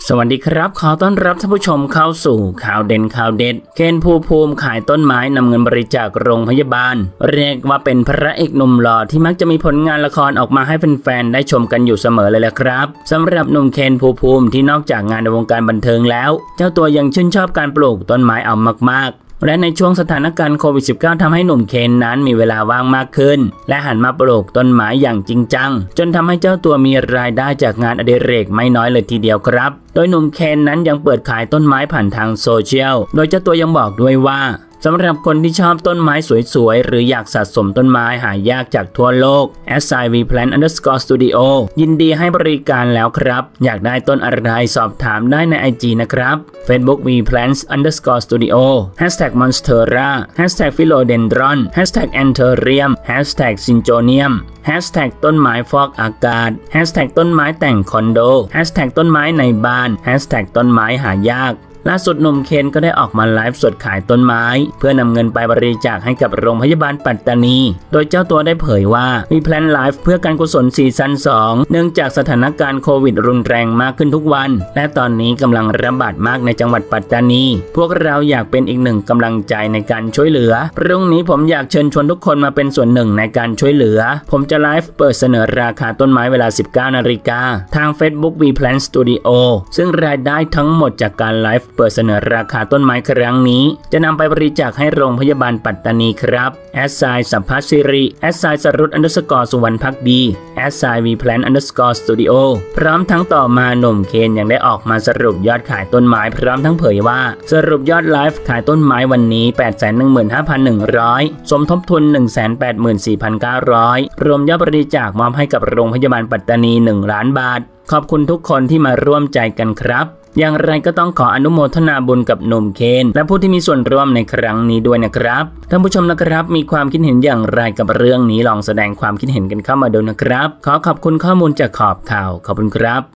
สวัสดีครับขอต้อนรับท่านผู้ชมเข้าสู่ข่าวเด่นข่าวเด็ดเคนภูมิขายต้นไม้นำเงินบริจาคโรงพยาบาลเรียกว่าเป็นพระเอกหนุ่มหล่อที่มักจะมีผลงานละครออกมาให้แฟนๆได้ชมกันอยู่เสมอเลยแหละครับสำหรับหนุ่มเคนภูมิที่นอกจากงานในวงการบันเทิงแล้วเจ้าตัวยังชื่นชอบการปลูกต้นไม้เอามากๆและในช่วงสถานการณ์โควิด -19 ทำให้หนุ่มเคนนั้นมีเวลาว่างมากขึ้นและหันมาปลูกต้นไม้อย่างจริงจังจนทำให้เจ้าตัวมีรายได้จากงานอดิเรกไม่น้อยเลยทีเดียวครับโดยหนุ่มเคนนั้นยังเปิดขายต้นไม้ผ่านทางโซเชียลโดยเจ้าตัวยังบอกด้วยว่าสำหรับคนที่ชอบต้นไม้สวยๆหรืออยากสะสมต้นไม้หายากจากทั่วโลก @vplant_studio ยินดีให้บริการแล้วครับอยากได้ต้นอะไรสอบถามได้ใน IG นะครับ Facebook vplants_studio #monstera #philodendron #anthurium #syngoniumต้นไม้ฟอกอากาศต้นไม้แต่งคอนโดต้นไม้ในบ้านต้นไม้หายากล่าสุดหนุ่มเคนก็ได้ออกมาไลฟ์สดขายต้นไม้เพื่อนำเงินไปบริจาคให้กับโรงพยาบาลปัตตานีโดยเจ้าตัวได้เผยว่ามีแพลนไลฟ์เพื่อการกุศลซีซั่น 2เนื่องจากสถานการณ์โควิดรุนแรงมากขึ้นทุกวันและตอนนี้กำลังระบาดมากในจังหวัดปัตตานีพวกเราอยากเป็นอีกหนึ่งกำลังใจในการช่วยเหลือพรุ่งนี้ผมอยากเชิญชวนทุกคนมาเป็นส่วนหนึ่งในการช่วยเหลือผมจะไลฟ์เปิดเสนอราคาต้นไม้เวลา 19 นาฬิกาทาง Facebook vplant studio ซึ่งรายได้ทั้งหมดจากการไลฟ์เปิดเสนอราคาต้นไม้ครั้งนี้จะนำไปบริจาคให้โรงพยาบาลปัตตานีครับสัมภัสสิริสรุต_สุวรรณภักดีvplant_studio พร้อมทั้งต่อมาหนุ่มเคนยังได้ออกมาสรุปยอดขายต้นไม้พร้อมทั้งเผยว่าสรุปยอดไลฟ์ขายต้นไม้วันนี้ 815,100 สมทบทุน 184,900 รวมยอดบริจาคมอบให้กับโรงพยาบาลปัตตานี 1 ล้านบาทขอบคุณทุกคนที่มาร่วมใจกันครับอย่างไรก็ต้องขออนุโมทนาบุญกับหนุ่มเคนและผู้ที่มีส่วนร่วมในครั้งนี้ด้วยนะครับท่านผู้ชมนะครับมีความคิดเห็นอย่างไรกับเรื่องนี้ลองแสดงความคิดเห็นกันเข้ามาดูนะครับขอขอบคุณข้อมูลจากขอบข่าวขอบคุณครับ